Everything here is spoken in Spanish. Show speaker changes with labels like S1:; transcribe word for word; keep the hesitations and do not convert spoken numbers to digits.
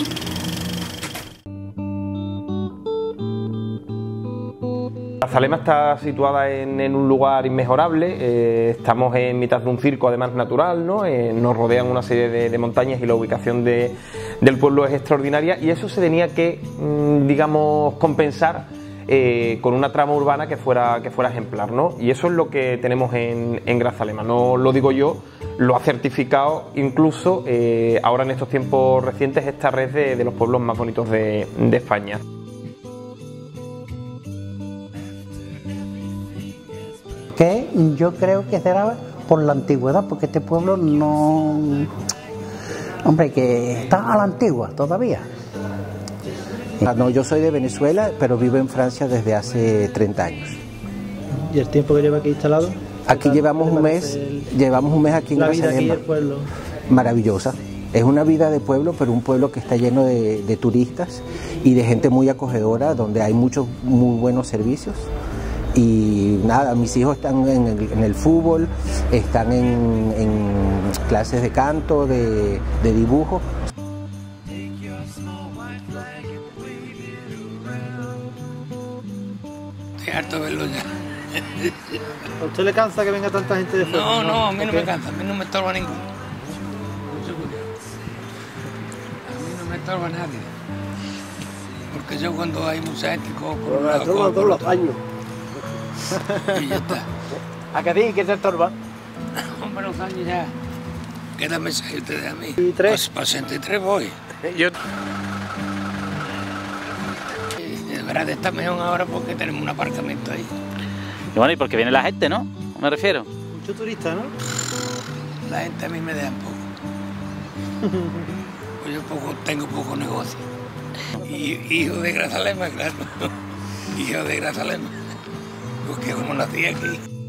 S1: Grazalema está situada en, en un lugar inmejorable, eh, estamos en mitad de un circo además natural, ¿no? Eh, nos rodean una serie de, de montañas y la ubicación de, del pueblo es extraordinaria, y eso se tenía que, mmm, digamos, compensar eh, con una trama urbana que fuera, que fuera ejemplar, ¿no? Y eso es lo que tenemos en, en Grazalema, no lo digo yo, lo ha certificado incluso eh, ahora en estos tiempos recientes esta red de, de los pueblos más bonitos de, de España.
S2: Que yo creo que será por la antigüedad, porque este pueblo no... Hombre, que está a la antigua todavía.
S3: No, yo soy de Venezuela, pero vivo en Francia desde hace treinta años.
S4: ¿Y el tiempo que lleva aquí instalado?
S3: Aquí llevamos un mes, el... llevamos un mes aquí en Grazalema.
S4: La vida aquí en el pueblo.
S3: Maravillosa. Es una vida de pueblo, pero un pueblo que está lleno de, de turistas y de gente muy acogedora, donde hay muchos muy buenos servicios. Y nada, mis hijos están en el, en el fútbol, están en, en clases de canto, de, de dibujo.
S5: Estoy harto de verlo ya.
S4: ¿A usted le cansa que venga tanta gente de fuera?
S5: No, no, a mí no me cansa, a mí no me estorba ninguno. A mí no me estorba nadie. Porque yo cuando hay mucha gente cojo por un lado, cojo por otro. Y ya está.
S4: ¿A qué sí? ¿Qué se estorba?
S5: Hombre, los años ya. Quédame seis ustedes a mí.
S4: ¿Y tres?
S5: Para sesenta y tres voy. Yo... De verdad está mejor ahora porque tenemos un aparcamiento ahí.
S6: Y bueno, y porque viene la gente, ¿no? Me refiero.
S4: Mucho turista, ¿no?
S5: La gente a mí me deja poco. Pues yo poco, tengo poco negocio. Y hijo de Grazalema, claro. Hijo de Grazalema. Porque como nací aquí.